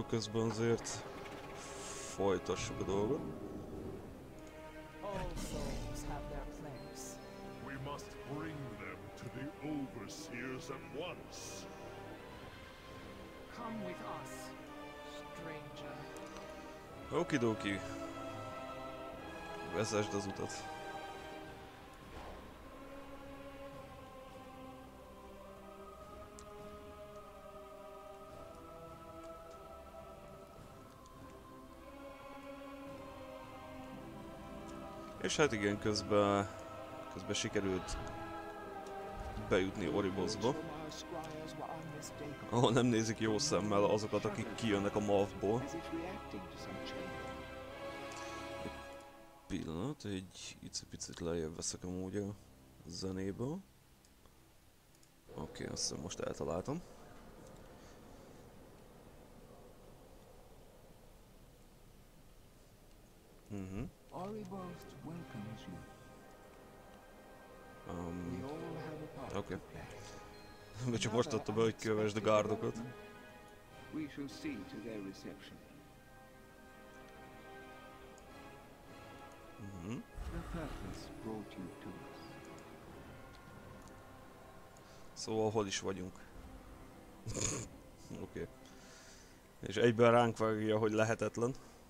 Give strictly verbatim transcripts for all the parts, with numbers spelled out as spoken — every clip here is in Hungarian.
közben azért folytassuk a dolgot. All souls have their place. We must bring them to the overseers at once. Come with us, stranger. Okidoki. Vezesd az utat. És hát igen, közben, közben sikerült bejutni Oribosba, ahol nem nézik jó szemmel azokat, akik kijönnek a mavból. Pillanat, egy icipicit lejjebb veszek amúgy a zenéből. Oké, okay, azt hiszem most eltaláltam. Mhm. Um, Oké. Okay. Mert csak most adta be, hogy kövesd a gárdokat. Mhm. Szóval hol is vagyunk? Oké. Okay. És egyben ránk vágja, hogy lehetetlen.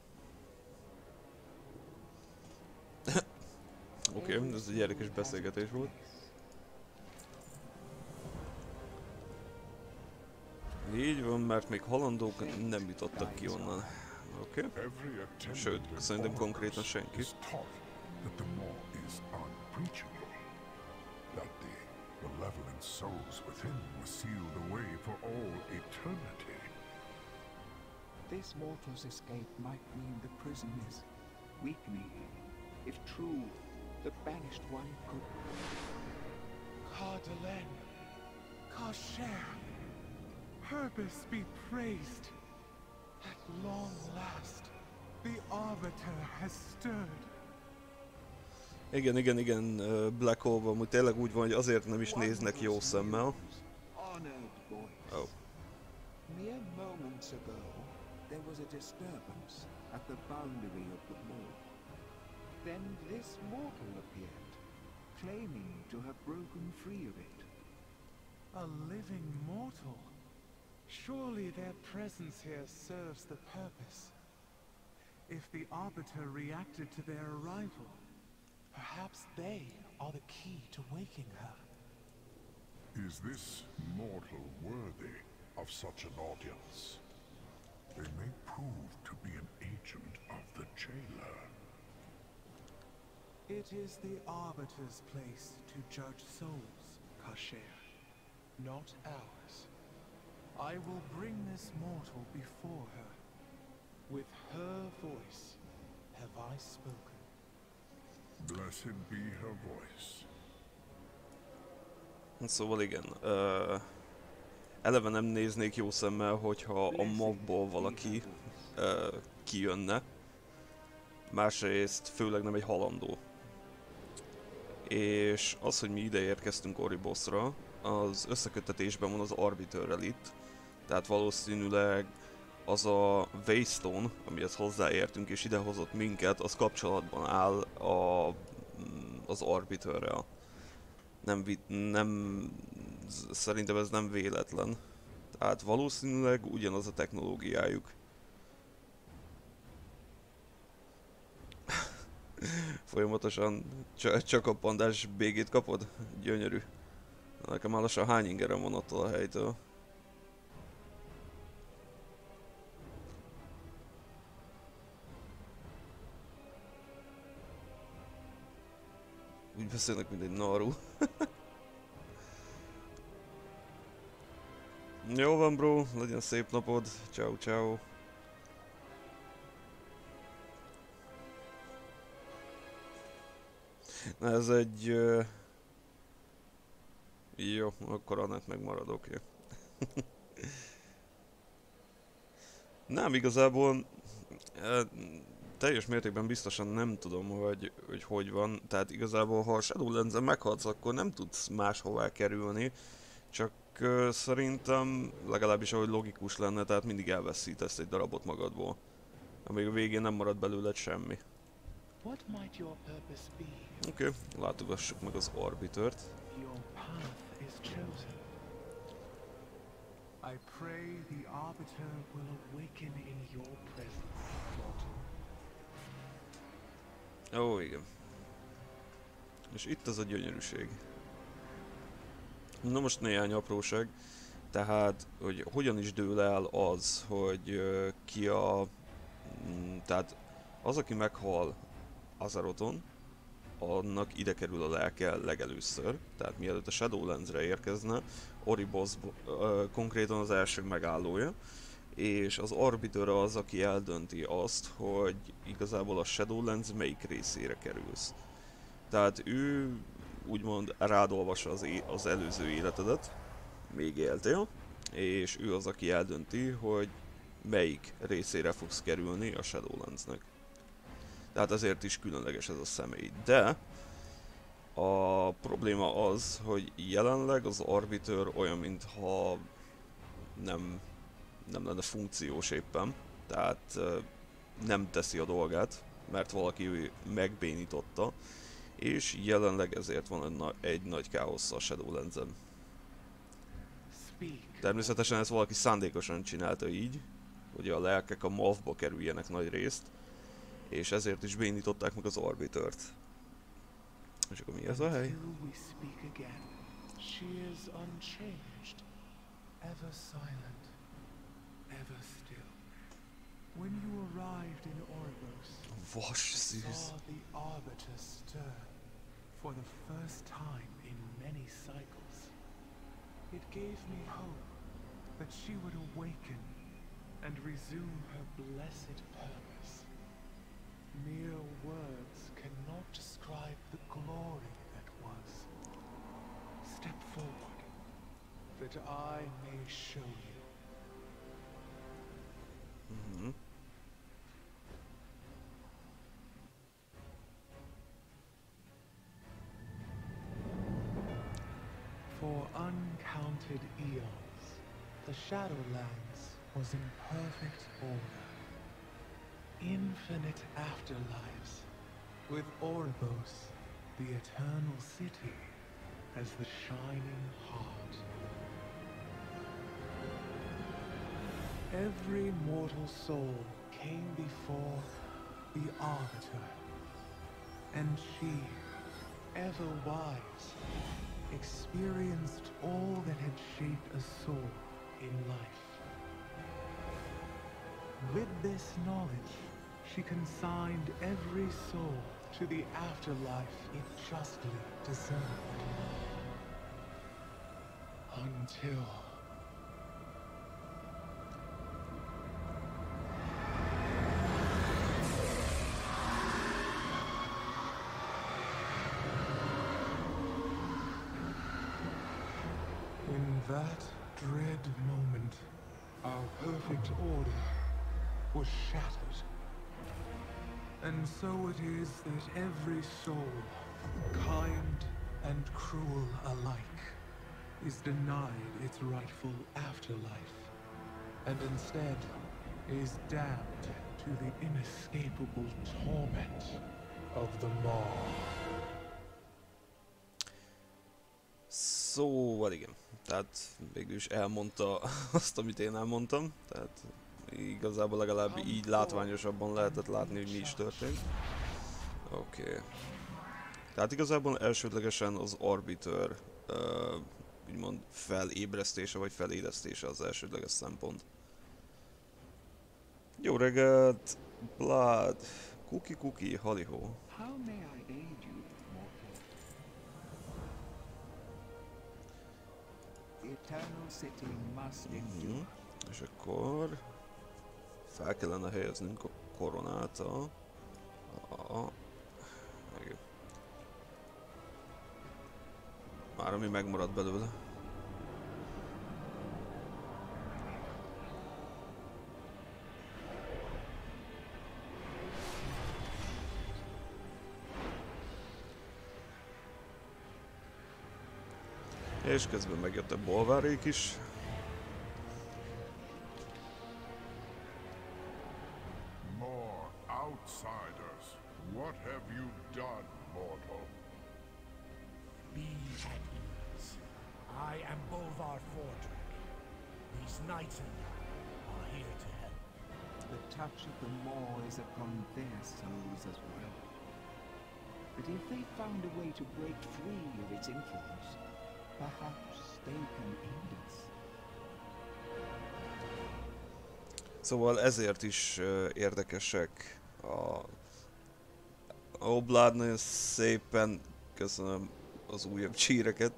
Oké, okay, ez egy érdekes beszélgetés volt. Így van, mert még halandók nem jutottak ki onnan. Oké. Okay. Sőt, szerintem konkrétan senki. This mortal's escape might mean the prison is weakening. If true, the banished one could... Cardelen, Kasher, Purpose be praised. At long last, the Arbiter has stirred. Igen, igen, igen, Black Hole amúgy tényleg úgy van, hogy azért nem is néznek jó szemmel. Oh. Mere moments ago, there was a disturbance at the boundary of the moor. Then this mortal appeared, claiming to have broken free of it. A living mortal? Surely their presence here serves the purpose. If the Arbiter reacted to their arrival, perhaps they are the key to waking her. Is this mortal worthy of such an audience? They may prove to be an agent of the jailer. It is the Arbiter's place to judge souls, Kasher, not ours. I will bring this mortal before her. With her voice have I spoken. Blessed be her voice. Szóval igen, uh, eleve nem néznék jó szemmel, hogyha a mobból valaki uh, kijönne. Másrészt főleg nem egy halandó. És az, hogy mi ide érkeztünk Oribosra, az összeköttetésben van az Arbiterrel itt. Tehát valószínűleg az a Waystone, amihez hozzáértünk és idehozott minket, az kapcsolatban áll a, az Arbiterrel. Nem, nem, szerintem ez nem véletlen. Tehát valószínűleg ugyanaz a technológiájuk. Folyamatosan csak a pandás bégét kapod? Gyönyörű. Nekem már lassan hány ingerem van attól a helytől. Úgy beszélnek, mint egy naru. Jó van, bro, legyen szép napod. Ciao, ciao. Na, ez egy... Uh... Jó, akkor Anett megmarad, oké. Okay. Nem, igazából... Uh, teljes mértékben biztosan nem tudom, hogy, hogy hogy van. Tehát igazából, ha a Shadowlands-en meghalsz, akkor nem tudsz máshová kerülni. Csak ö, szerintem legalábbis ahogy logikus lenne, tehát mindig elveszítesz egy darabot magadból. Amíg a végén nem marad belőled semmi. What might your purpose be? Oké, okay, látogassuk meg az Arbitert. Your path is chosen. I pray the Arbiter will awaken in your presence, mortal. Ó, igen. És itt az a gyönyörűség. Na most néhány apróság. Tehát, hogy hogyan is dől el az, hogy uh, ki a... Mm, tehát az, aki meghal Azerothon, annak ide kerül a lelke legelőször. Tehát mielőtt a Shadowlands-re érkezne, Oribos uh, konkrétan az első megállója. És az Arbiter az, aki eldönti azt, hogy igazából a Shadowlands melyik részére kerülsz. Tehát ő úgymond rád olvassa az, az előző életedet, még éltél, és ő az, aki eldönti, hogy melyik részére fogsz kerülni a Shadowlandsnek. Tehát ezért is különleges ez a személy. De a probléma az, hogy jelenleg az Arbiter olyan, mintha nem, nem lenne funkciós éppen, tehát nem teszi a dolgát, mert valaki megbénította, és jelenleg ezért van egy, na egy nagy káosz a Shadowlands-en. Természetesen ezt valaki szándékosan csinálta így, hogy a lelkek a Malfba kerüljenek nagy részt, és ezért is bénították meg az Arbitert. És akkor mi ez a hely? When you arrived in Oribos, Vasszűz. saw the Arbiter stir for the first time in many cycles. It gave me hope that she would awaken and resume her blessed purpose. Mere words cannot describe the glory that was. Step forward, that I may show you. Mm-hmm. For uncounted eons, the Shadowlands was in perfect order. Infinite afterlives, with Oribos, the eternal city, as the shining heart. Every mortal soul came before the Arbiter, and she, ever wise, experienced all that had shaped a soul in life. With this knowledge, she consigned every soul to the afterlife it justly deserved. Until... In that dread moment, our perfect order was shattered. And so it is that every soul, kind and cruel alike, is denied its rightful afterlife, and instead is damned to the inescapable torment of the Maw. Szóval igen, tehát végülis elmondta azt, amit én elmondtam, tehát igazából legalább így látványosabban lehetett látni, hogy mi is történt. Oké. Okay. Tehát igazából elsődlegesen az Arbiter uh, úgymond felébresztése vagy felélesztése az elsődleges szempont. Jó reggelt, Blood, Kuki Kuki, halihó. How may I aid you, mortal? The eternal city must endure. Mm-hmm. És akkor fel kellene helyeznünk a koronát a... a... a... már ami megmaradt belőle. És közben megjöttek bolvárék is. More outsiders. What have you done, mortal? Be at ease. I am Bolvar Fordrick. These knights and I are here to help. The touch of the Maw is upon their souls as well. But if they found a way to break free of its influence, perhaps they can aid us. Szóval ezért is uh, érdekesek a... A Oblád nagyon szépen köszönöm az újabb csíreket.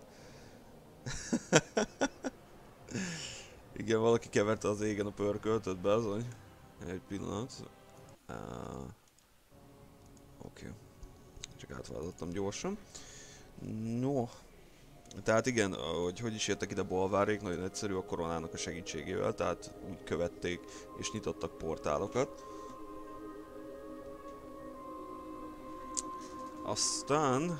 Igen, valaki keverte az égen a pörköltöt, bezony. Egy pillanat. Uh, Oké. Okay. Csak átváltottam gyorsan. No. Tehát igen, hogy hogy is értek ide bolvárék, nagyon egyszerű a koronának a segítségével, tehát úgy követték és nyitottak portálokat. Aztán...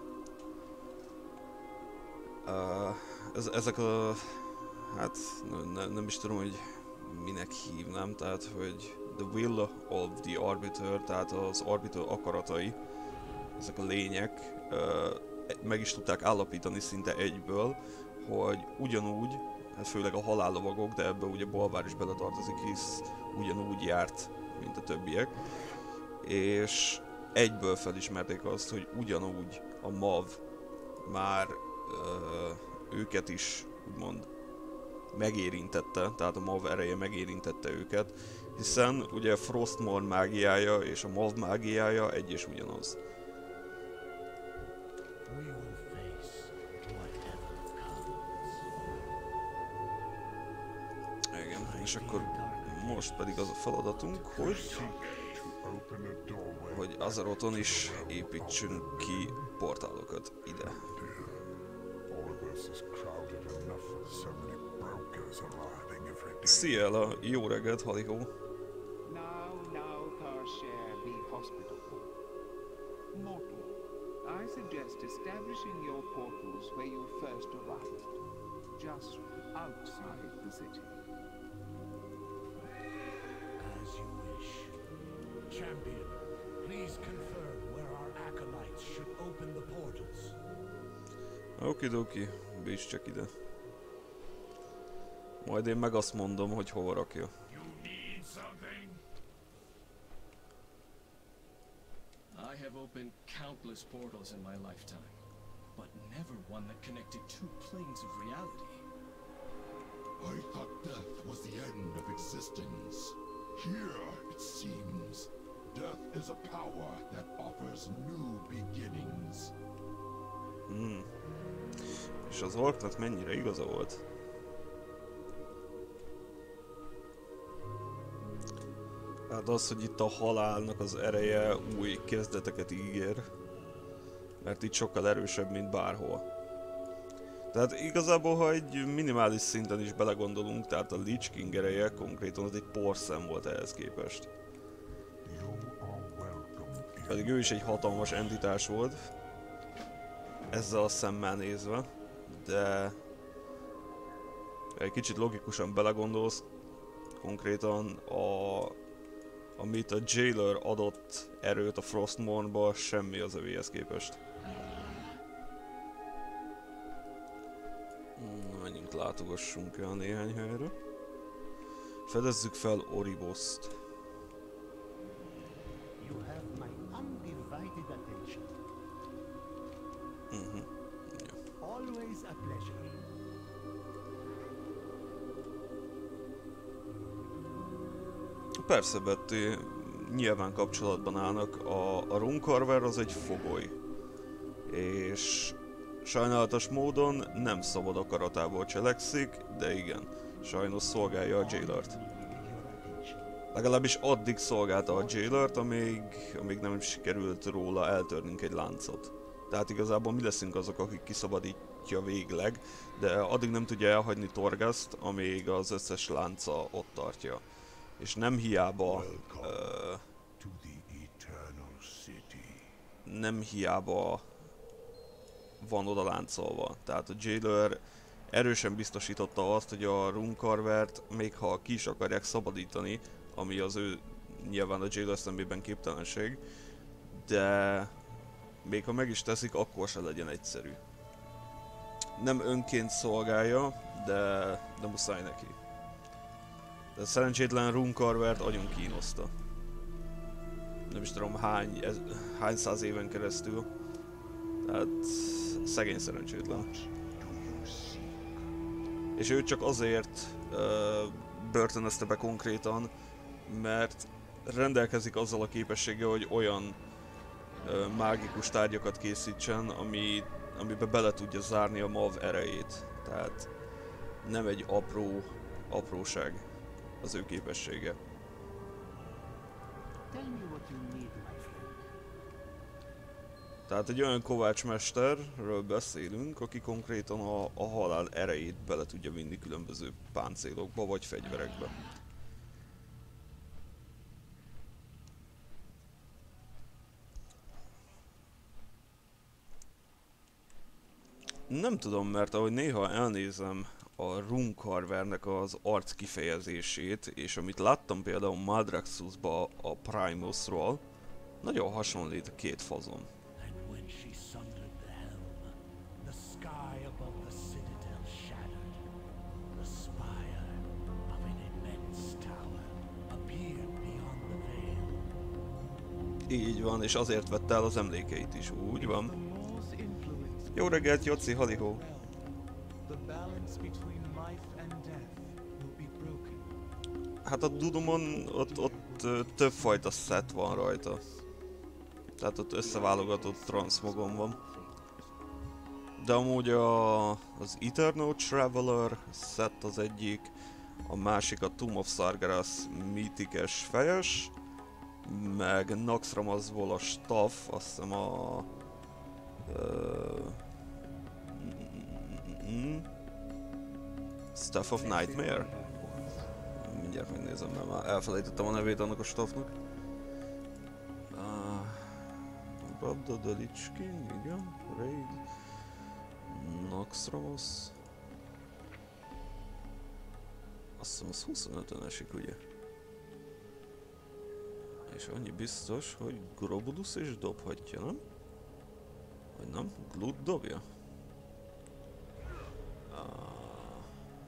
Uh, ez, ezek a... Hát ne, nem is tudom, hogy minek hívnám, tehát hogy the will of the arbiter, tehát az arbiter akaratai, ezek a lények uh, meg is tudták állapítani szinte egyből, hogy ugyanúgy, hát főleg a halállovagok, de ebbe ugye Bolvár is beletartozik, hisz ugyanúgy járt, mint a többiek, és egyből felismerték azt, hogy ugyanúgy a mav már uh, őket is úgymond megérintette, tehát a mav ereje megérintette őket, hiszen ugye a Frostmourne mágiája és a mav mágiája egy és ugyanaz. Igen, és akkor most pedig az a feladatunk, hogy hogy Azerothon is építsünk ki portálokat ide. Szia Ella, jó reggelt, Halikó! Now, now, Karshare, be hospitable. Mortal, I suggest establishing your portals where you first arrived, just outside the city. As you wish. Champion, please confirm where our acolytes should open the portals. Okidoki, bízz csak ide. Majd én meg azt mondom, hogy hova rakja. I have opened countless portals in my lifetime, but never one that connected two planes of reality. I thought death was the end of existence. Here, it seems, death is a power that offers new beginnings. Hmm. És az orknak mennyire igaza volt? Hát az, hogy itt a halálnak az ereje új kezdeteket ígér, mert itt sokkal erősebb, mint bárhol. Tehát igazából, ha egy minimális szinten is belegondolunk, tehát a Lich King ereje konkrétan az egy porszem volt ehhez képest. Pedig ő is egy hatalmas entitás volt, ezzel a szemmel nézve, de egy kicsit logikusan belegondolsz, konkrétan a, amit a Jailer adott erőt a Frostmourne-ba, semmi az övéhez képest. Menjünk, látogassunk el néhány helyre. Fedezzük fel Oriboszt. You have my undivided attention. Uh-huh. Yeah. Always a pleasure. Persze, Betty, nyilván kapcsolatban állnak. A, a Runcarver az egy fogoly. És sajnálatos módon nem szabad akaratából cselekszik, de igen, sajnos szolgálja a Jailert. Legalábbis addig szolgálta a Jailert, amíg, amíg nem sikerült róla eltörnünk egy láncot. Tehát igazából mi leszünk azok, akik kiszabadítja végleg, de addig nem tudja elhagyni Torghast, amíg az összes lánca ott tartja. És nem hiába... Uh, nem hiába van oda láncolva. Tehát a Jailer erősen biztosította azt, hogy a Runcarvert, még ha ki is akarják szabadítani, ami az ő nyilván a Jailer szemében képtelenség, de még ha meg is teszik, akkor se legyen egyszerű. Nem önként szolgálja, de, de muszáj neki. De szerencsétlen Runcarvert agyon kínoszta. Nem is tudom hány, ez, hány száz éven keresztül. Tehát szegény szerencsétlen. És ő csak azért uh, börtönözte be konkrétan, mert rendelkezik azzal a képességgel, hogy olyan uh, mágikus tárgyakat készítsen, ami, amiben bele tudja zárni a mav erejét. Tehát nem egy apró apróság az ő képessége. Tehát egy olyan kovácsmesterről beszélünk, aki konkrétan a, a halál erejét bele tudja vinni különböző páncélokba vagy fegyverekbe. Nem tudom, mert ahogy néha elnézem a Runcarvernek az arc kifejezését, és amit láttam például Maldraxxusba a Primusról, nagyon hasonlít a két fazon. Így van, és azért vette el az emlékeit is, úgy van. Jó reggelt, Joci, halihó! Hát a Dudumon ott, ott többfajta set van rajta. Tehát ott összeválogatott transmogon van. De amúgy a, az Eternal Traveler set az egyik, a másik a Tomb of Sargeras mítikes fejes, meg Naxxramasból a staff, azt hiszem a... Uh, mm, Staff of Nightmare? Mindjárt megnézem, mert már elfelejtettem a nevét annak a staffnak. Uh, Rabda the Lich King, igen, Raid, Naxxramas. Azt hiszem az huszonötön esik, ugye? És annyi biztos, hogy Grobudus is dobhatja, nem? Vagy nem? Glut dobja? Ah.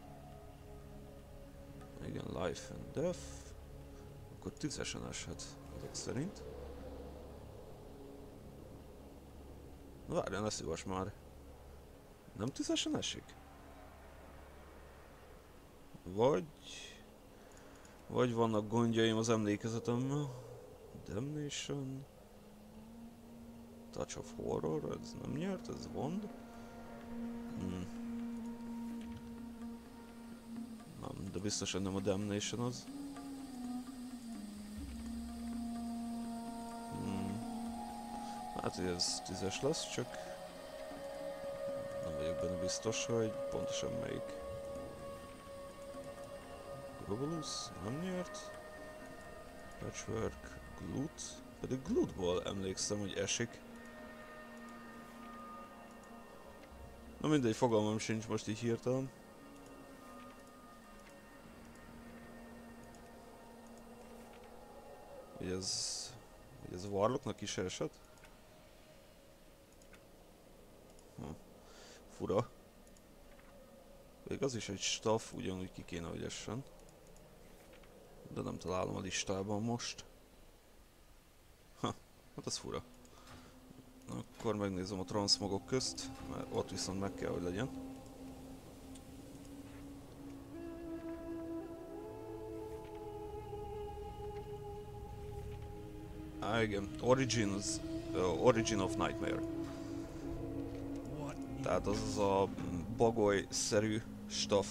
Igen, Life and Death. Akkor tízesen eshet, ezek szerint. Na várjál, ne szívas már. Nem tízesen esik? Vagy... Vagy vannak gondjaim az emlékezetemmel. Damnation... Touch of Horror, ez nem nyert, ez Wand. Hmm. Nem, de biztosan nem a Damnation az. Hmm. Hát ez tízes lesz, csak nem vagyok benne biztos, hogy pontosan melyik. Globulus nem nyert. Patchwork, Glut. Pedig Glutból emlékszem, hogy esik. Na mindegy, fogalmam sincs most így hirtelen. Hogy ez... Hogy ez Warlocknak is esett? Hm. Fura. Még az is egy staff, ugyanúgy ki kéne, hogy essen. De nem találom a listában most. Ha, hát az fura. Akkor megnézem a transmogok közt, mert ott viszont meg kell, hogy legyen. Á, igen. Origins, uh, Origin of Nightmare. Tehát az az a bagoly-szerű staff.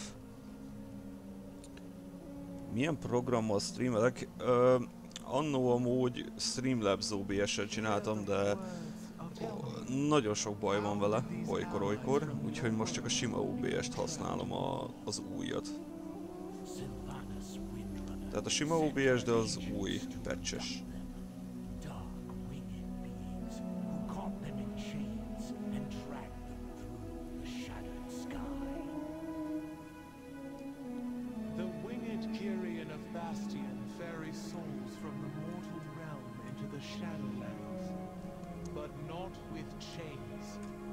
Milyen programmal streamelek? Uh, annó amúgy Streamlabs o bé es-sel csináltam, de nagyon sok baj van vele, olykor-olykor, úgyhogy most csak a sima o bé es-t használom a, az újat. Tehát a sima o bé es, de az új patches. with chains.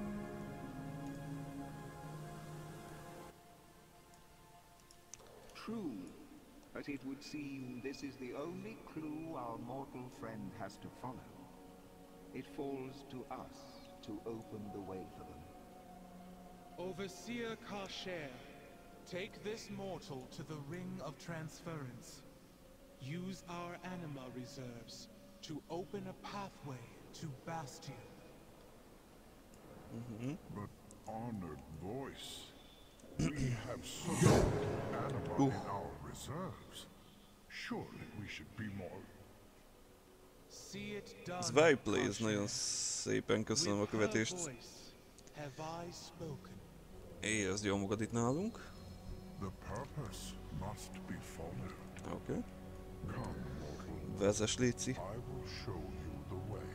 True, but it would seem this is the only clue our mortal friend has to follow. It falls to us to open the way for them. Overseer Karcher, take this mortal to the Ring of Transference. Use our anima reserves to open a pathway to Bastion. Mm-hmm. But honored voice, we have so much anima in our reserves. Surely we should be more. See it done, Zwei Plays, Karcher. nagyon szépen köszönöm a With her követést. voice have I spoken. Érezd jól magad itt nálunk. The purpose must be followed. Oké. Okay. Come, mortal. Vezess, léci. I will show you the way.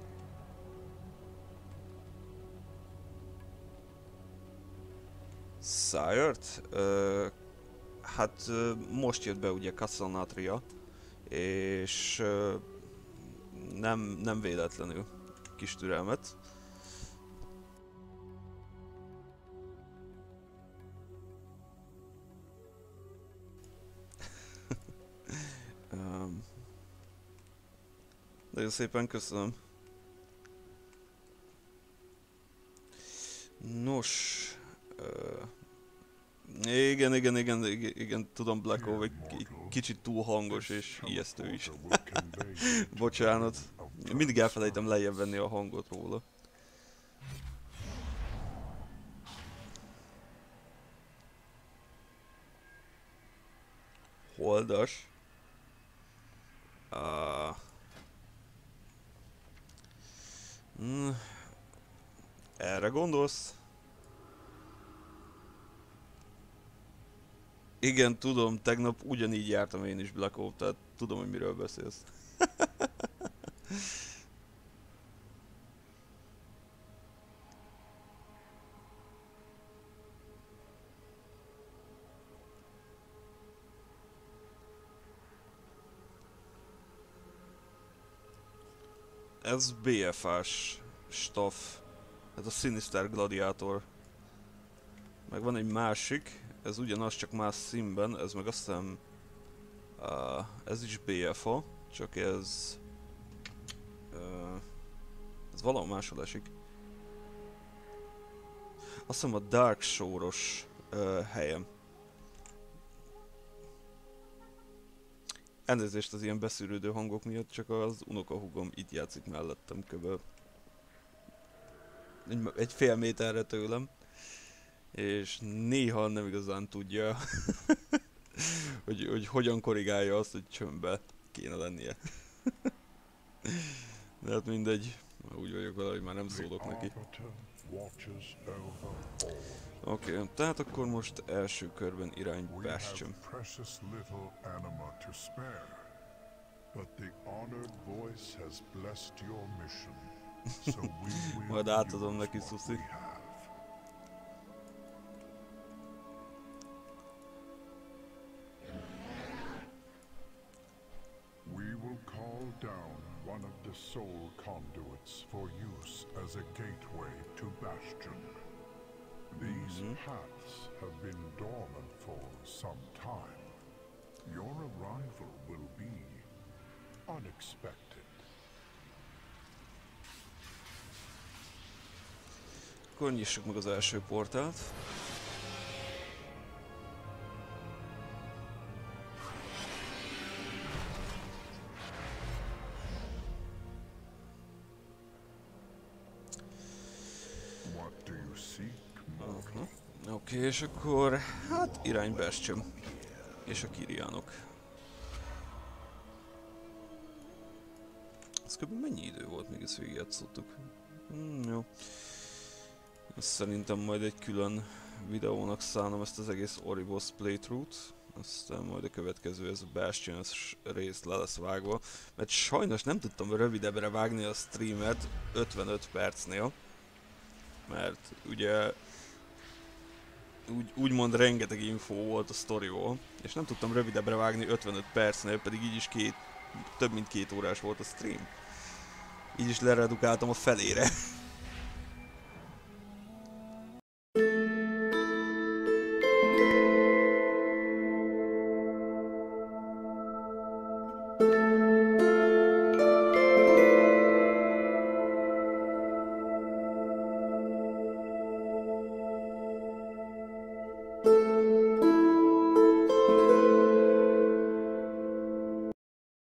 Szájört? Uh, hát uh, most jött be ugye Cassanatria, és uh, nem, nem véletlenül. Kis türelmet. um, nagyon szépen köszönöm. Nos... Uh, igen, igen, igen, igen, igen, tudom, Black Oak egy kicsit túl hangos és ijesztő is. Bocsánat. Mindig elfelejtem lejjebb venni a hangot róla. Holdas. Uh, mm, erre gondolsz? Igen, tudom, tegnap ugyanígy jártam én is Black Ops, tehát tudom, hogy miről beszélsz. Ez bé ef á-s staff, ez a Sinister Gladiator. Meg van egy másik, ez ugyanaz, csak más színben, ez meg azt hiszem... Uh, ez is bé ef á, csak ez... Uh, ez valahol máshol esik. Azt hiszem a Dark Shore-os uh, helyem. Elnézést az ilyen beszűrődő hangok miatt, csak az unokahúgom itt játszik mellettem köbben. Egy, egy fél méterre tőlem. És néha nem igazán tudja, hogy, hogy hogyan korrigálja azt, hogy csömbbe kéne lennie. De hát mindegy, úgy vagyok vele, hogy már nem szólok neki. Oké, okay, tehát akkor most első körben irány Bastion. Majd átadom neki, Susi. We will call down one of the soul conduits for use as a gateway to Bastion. These mm-hmm. paths have been dormant for some time. Your arrival will be unexpected. Akkor nyissuk meg az első portált. Oké, okay, és akkor hát irány Bastion és a Kirianok. Ez kb. Mennyi idő volt, még ezt végigjátszottuk? Hmm, jó. Ezt szerintem majd egy külön videónak szánom ezt az egész Oribos playthrough-t. Aztán majd a következő, ez a Bastion rész le lesz vágva. Mert sajnos nem tudtam rövidebbre vágni a streamet ötvenöt percnél. Mert ugye úgy, úgymond rengeteg info volt a sztoriról, és nem tudtam rövidebbre vágni ötvenöt percnél, pedig így is két, több mint két órás volt a stream. Így is leredukáltam a felére.